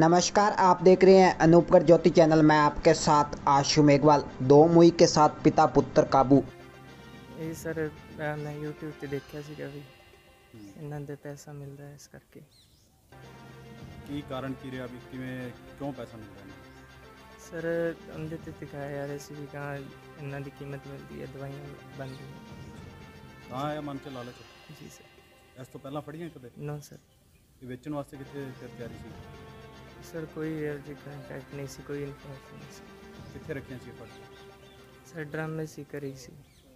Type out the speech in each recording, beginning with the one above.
नमस्कार, आप देख रहे हैं अनूपगढ़ ज्योति चैनल। मैं आपके साथ आशु मेघवाल। दो मुई के साथ पिता पुत्र काबू। ਇਹ ਸਰ ਮੈਂ YouTube ਤੇ ਦੇਖਿਆ ਸੀਗਾ ਵੀ ਇਹਨਾਂ ਦੇ ਪੈਸਾ ਮਿਲਦਾ ਹੈ, ਇਸ ਕਰਕੇ। ਕੀ ਕਾਰਨ ਕੀ ਰਿਹਾ ਵੀ ਕਿਉਂ ਪੈਸਾ ਮਿਲ ਰਿਹਾ ਹੈ? ਸਰ ਉਹਦੇ ਤੇ ਦਿਖਾਇਆ ਜਾ ਰਿਹਾ ਸੀ ਵੀ ਕਹਾਂ ਇਹਨਾਂ ਦੀ ਕੀਮਤ ਮਿਲਦੀ ਹੈ, ਦਵਾਈਆਂ ਬਣਦੀਆਂ। ਤਾਂ ਆਇਆ ਮਨ 'ਚ ਲਾਲਚ? ਜੀ ਸਰ। ਇਸ ਤੋਂ ਪਹਿਲਾਂ ਫੜੀਆਂ ਕਦੇ? No sir. ਇਹ ਵੇਚਣ ਵਾਸਤੇ ਕਿੱਥੇ ਫਿਰ ਤਿਆਰੀ ਸੀ? ਸਰ ਕੋਈ ਇਹੋ ਜਿਹੀ ਕੰਟੈਕਟ ਨਹੀਂ ਸੀ, ਕੋਈ ਇਨਫੋਰਮੇਸ਼ਨ ਨਹੀਂ ਸੀ। ਕਿੱਥੇ ਰੱਖੀਆਂ ਸੀ ਫੜ? ਸਰ ਡਰਾਮੇ ਸੀ ਕਰੀ ਸੀ।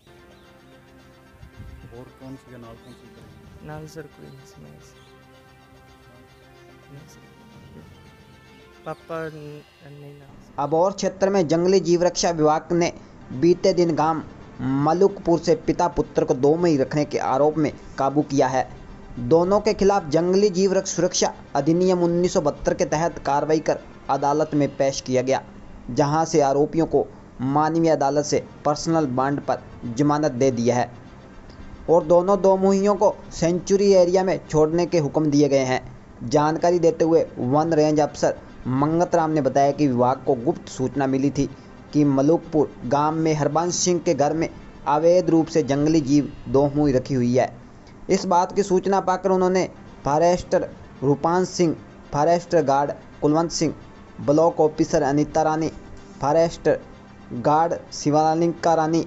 ਹੋਰ ਕੌਣ ਸੀਗਾ ਨਾਲ? ਕੌਣ ਸੀ ਕਰੇ ਨਾਲ? ਸਰ ਕੋਈ ਨਹੀਂ ਸੀ, ਮੈਂ ਸੀ। नहीं सर, पापा नहीं ना। अबोर क्षेत्र में जंगली जीव रक्षा विभाग ने बीते दिन गांव मलुकपुर से पिता पुत्र को 2 मई रखने के आरोप में काबू किया है। दोनों के खिलाफ जंगली जीव सुरक्षा अधिनियम 1972 के तहत कार्रवाई कर अदालत में पेश किया गया, जहां से आरोपियों को मानवीय अदालत से पर्सनल बॉन्ड पर जमानत दे दिया है और दोनों 2 मुहियों को सेंचुरी एरिया में छोड़ने के हुक्म दिए गए हैं। जानकारी देते हुए वन रेंज अफसर मंगत राम ने बताया कि विभाग को गुप्त सूचना मिली थी कि मलुकपुर गांव में हरबंस सिंह के घर में अवैध रूप से जंगली जीव 2 मुई रखी हुई है। इस बात की सूचना पाकर उन्होंने forester Rupan Singh, forester guard Kulwant Singh, block officer Anita Rani, forester guard Shivalika Rani,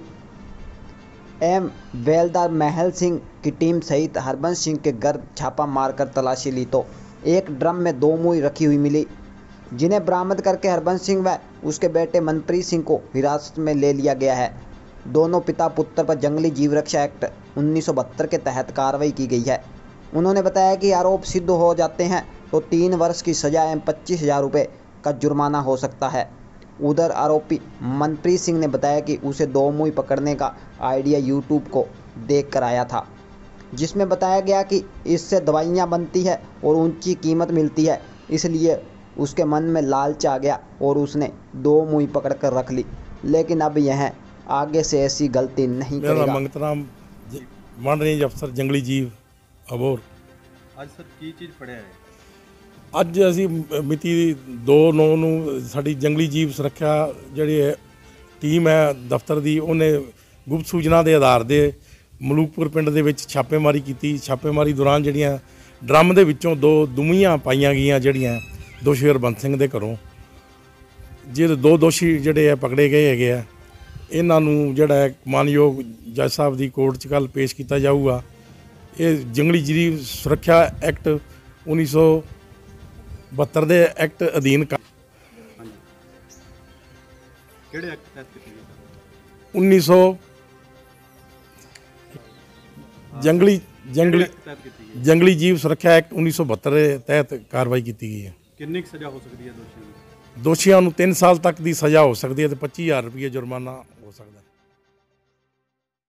M बेलदार महल सिंह की टीम सहित हरबंस सिंह के घर छापा मारकर तलाशी ली तो एक ड्रम में 2 मुई रखी हुई मिली, जिन्हें बरामद करके हरबंस सिंह व उसके बेटे मनप्रीत सिंह को हिरासत में ले लिया गया है। दोनों पिता पुत्र पर जंगली जीव रक्षा एक्ट 1972 के तहत कार्रवाई की गई है। उन्होंने बताया कि आरोप सिद्ध हो जाते हैं तो 3 वर्ष की सजा एवं 25,000 रुपये का जुर्माना हो सकता है। उधर आरोपी मनप्रीत सिंह ने बताया कि उसे 2 मुई पकड़ने का आइडिया यूट्यूब को देख कर आया था, जिसमें बताया गया कि इससे दवाइयाँ बनती है और ऊंची कीमत मिलती है, इसलिए उसके मन में लालच आ गया और उसने 2 मुई पकड़ कर रख ली, लेकिन अब यह आगे से ऐसी गलती नहीं करेगा। मंगत राम, वन रेंज अफसर जंगली जीव अबोर। ਅੱਜ ਸਰ ਕੀ ਚੀਜ਼ ਫੜਿਆ ਹੈ? ਅੱਜ ਅਸੀਂ ਮਿਤੀ 2/9 ਨੂੰ ਸਾਡੀ ਜੰਗਲੀ ਜੀਵ ਸੁਰੱਖਿਆ ਜਿਹੜੀ ਟੀਮ ਹੈ ਦਫ਼ਤਰ ਦੀ, ਉਹਨੇ ਗੁਪਤ ਸੂਚਨਾ ਦੇ ਆਧਾਰ ਦੇ ਮਲੂਕਪੁਰ ਪਿੰਡ ਦੇ ਵਿੱਚ ਛਾਪੇਮਾਰੀ ਕੀਤੀ। ਛਾਪੇਮਾਰੀ ਦੌਰਾਨ ਜਿਹੜੀਆਂ ਡਰਮ ਦੇ ਵਿੱਚੋਂ 2 ਦੁਮੀਆਂ ਪਾਈਆਂ ਗਈਆਂ, ਜਿਹੜੀਆਂ ਦੋਸ਼ੀ ਹਰਬੰਸ ਸਿੰਘ ਦੇ ਘਰੋਂ। ਜਿਹਦੇ 2 ਦੋਸ਼ੀ ਜਿਹੜੇ ਆ ਪਕੜੇ ਗਏ ਹੈਗੇ ਆ, ਇਹਨਾਂ ਨੂੰ ਜਿਹੜਾ ਮਾਨਯੋਗ ਜੱਜ ਸਾਹਿਬ ਦੀ ਕੋਰਟ 'ਚ ਕੱਲ੍ਹ ਪੇਸ਼ ਕੀਤਾ ਜਾਊਗਾ। ਇਹ ਜੰਗਲੀ ਜੀਵ ਸੁਰੱਖਿਆ ਐਕਟ 1972 ਦੇ ਐਕਟ ਅਧੀਨ ਹਾਂਜੀ, ਕਿਹੜੇ ਐਕਟ ਤਹਿਤ ਕੀਤੀ ਗਈ? 1900 ਜੰਗਲੀ ਜੀਵ ਸੁਰੱਖਿਆ ਐਕਟ 1972 ਦੇ ਤਹਿਤ ਕਾਰਵਾਈ ਕੀਤੀ ਗਈ ਹੈ। ਕਿੰਨੀ ਕੁ ਸਜ਼ਾ ਹੋ ਸਕਦੀ ਹੈ ਦੋਸ਼ੀਆਂ ਨੂੰ? ਦੋਸ਼ੀਆਂ ਨੂੰ 3 ਸਾਲ ਤੱਕ ਦੀ ਸਜ਼ਾ ਹੋ ਸਕਦੀ ਹੈ ਤੇ 25,000 ਰੁਪਏ ਜੁਰਮਾਨਾ ਹੋ ਸਕਦਾ।